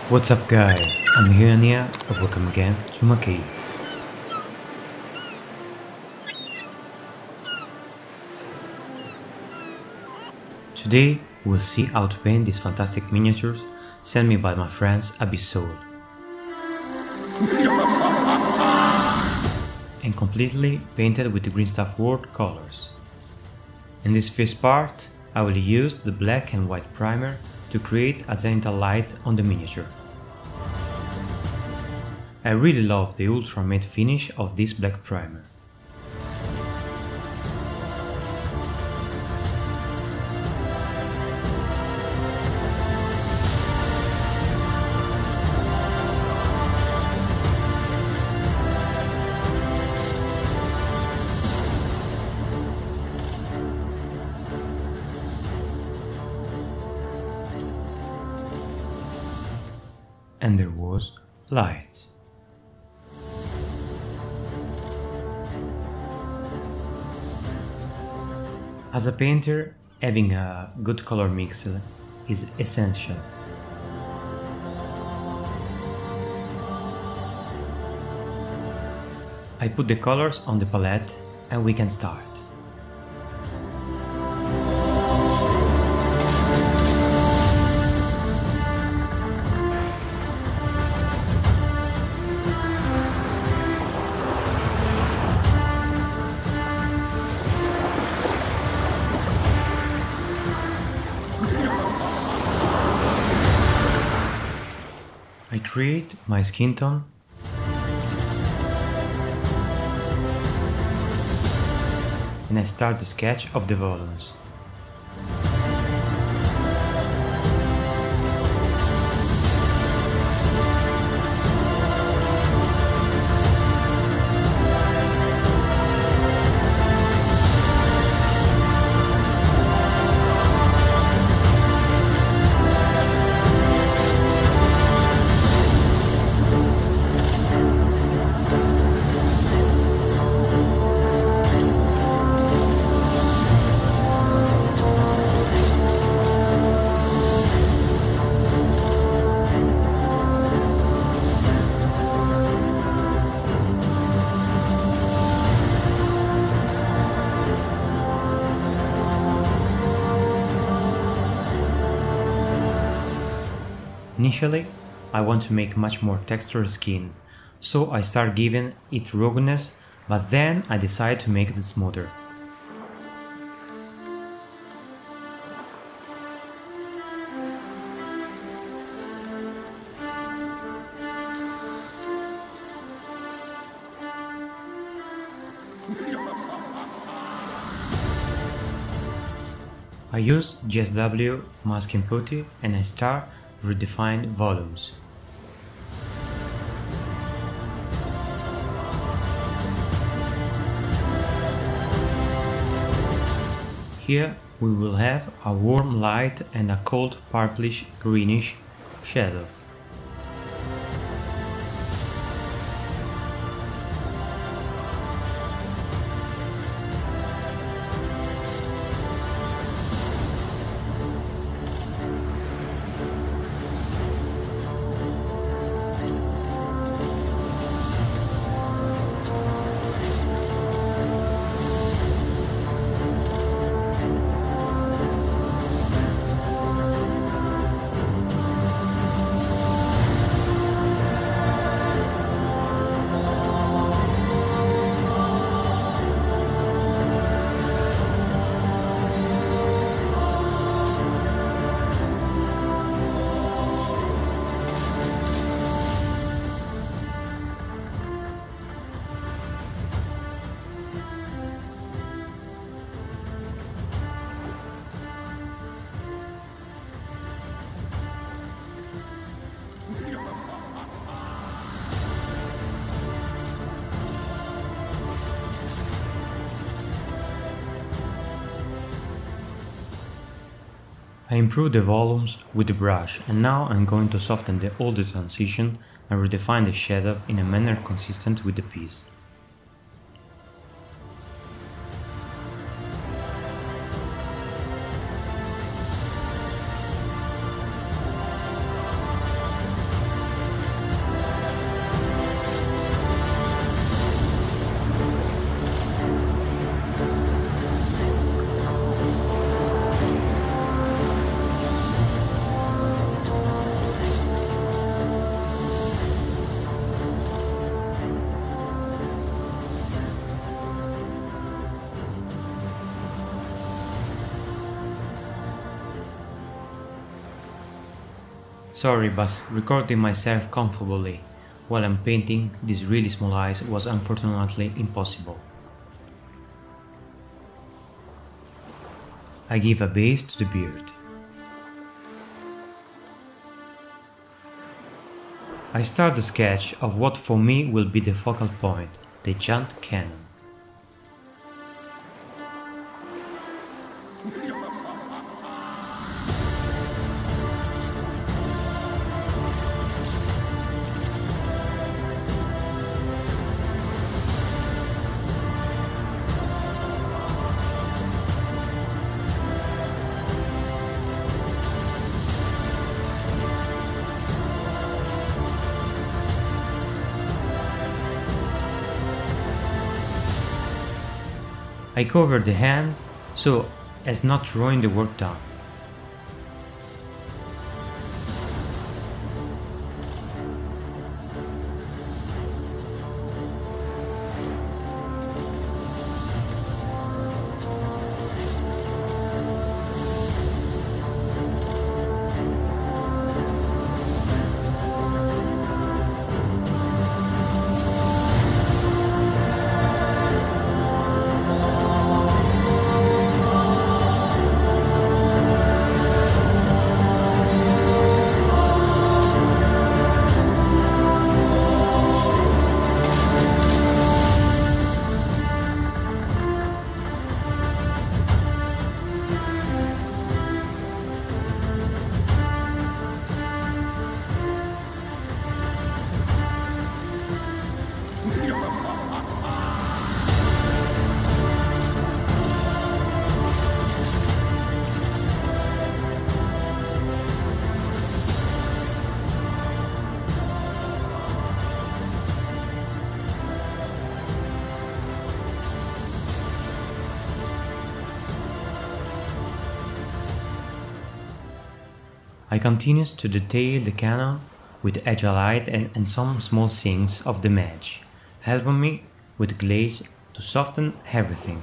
What's up guys, I'm here and welcome again to my cave. Today we'll see how to paint these fantastic miniatures sent me by my friends Abyssol. And completely painted with the Green Stuff World colors. In this first part I will use the black and white primer to create a zenithal light on the miniature. I really love the ultra matte finish of this black primer. And there was light. As a painter, having a good color mix is essential. I put the colors on the palette and we can start. I create my skin tone and I start the sketch of the volumes. Initially, I want to make much more textured skin, so I start giving it ruggedness, but then I decide to make it smoother. I use GSW masking putty and I start redefine volumes. Here we will have a warm light and a cold purplish greenish shadow. I improved the volumes with the brush and now I'm going to soften all the transition and redefine the shadow in a manner consistent with the piece. Sorry, but recording myself comfortably while I'm painting these really small eyes was unfortunately impossible. I give a base to the beard. I start the sketch of what for me will be the focal point, the giant cannon. I cover the hand so as not to ruin the work done. I continues to detail the cannon with agile light and some small things of the mage, helping me with glaze to soften everything.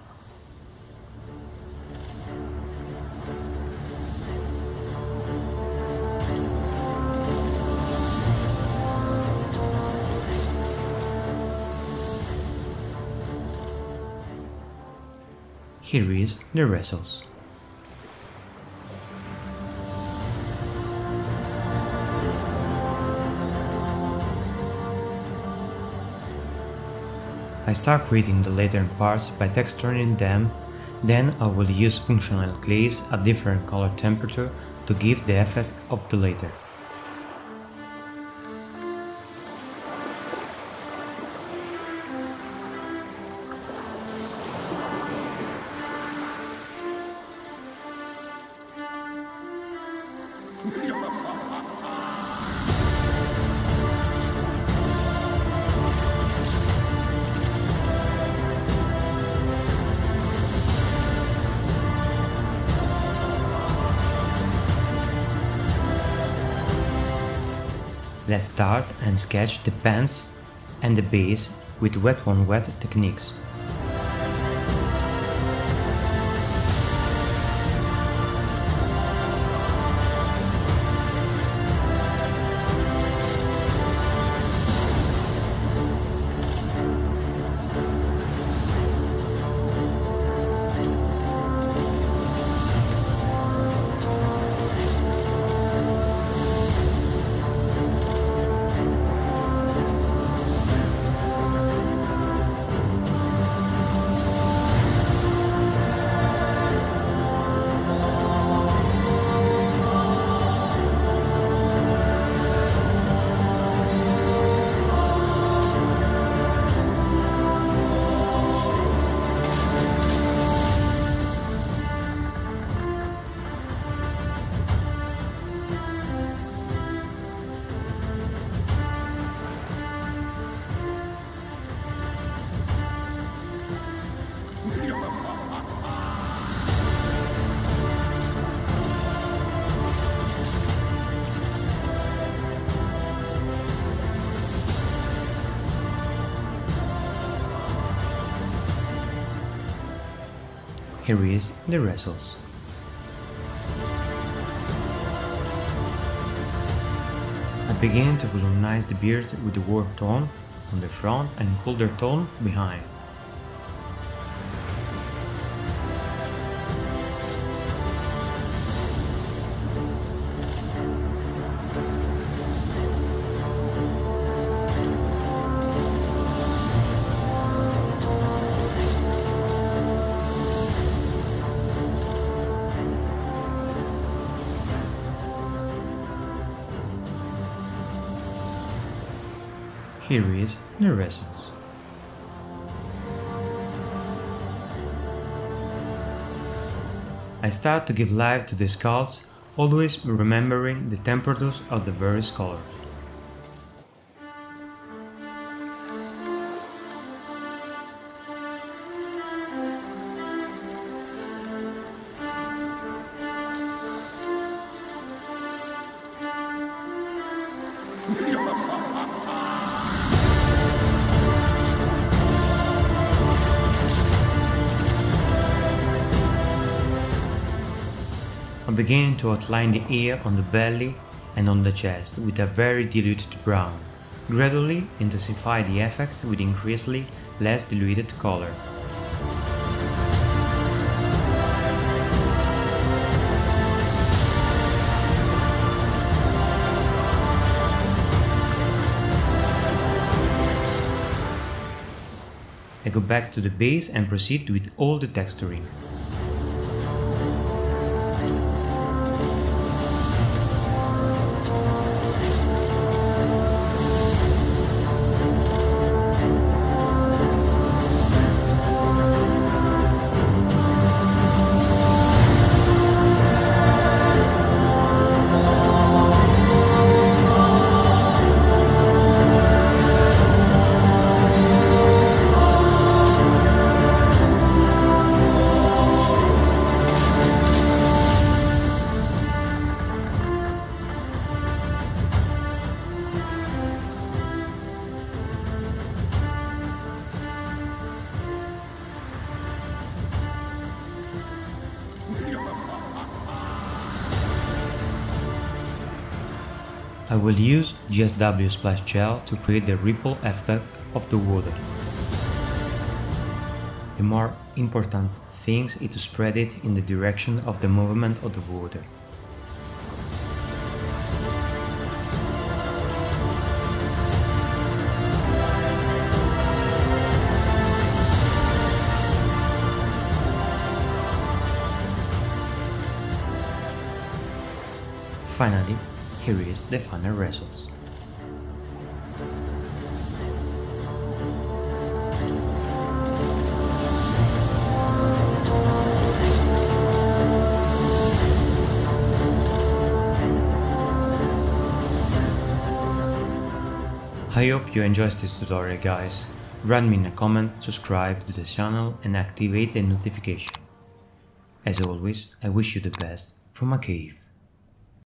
Here is the results. I start creating the latter parts by texturing them, then I will use functional glaze at different color temperature to give the effect of the latter. Let's start and sketch the pants and the base with wet on wet techniques. Here is the results. begin to voluminize the beard with the warm tone on the front and colder tone behind. Here is the results. I start to give life to the skulls, always remembering the temperatures of the various colors. I begin to outline the ear on the belly and on the chest with a very diluted brown, gradually intensify the effect with increasingly less diluted color. I go back to the base and proceed with all the texturing. I will use GSW Splash Gel to create the ripple effect of the water. The more important thing is to spread it in the direction of the movement of the water. Finally, here is the final results. I hope you enjoyed this tutorial, guys. Write me in a comment, subscribe to the channel and activate the notification. As always, I wish you the best from a cave.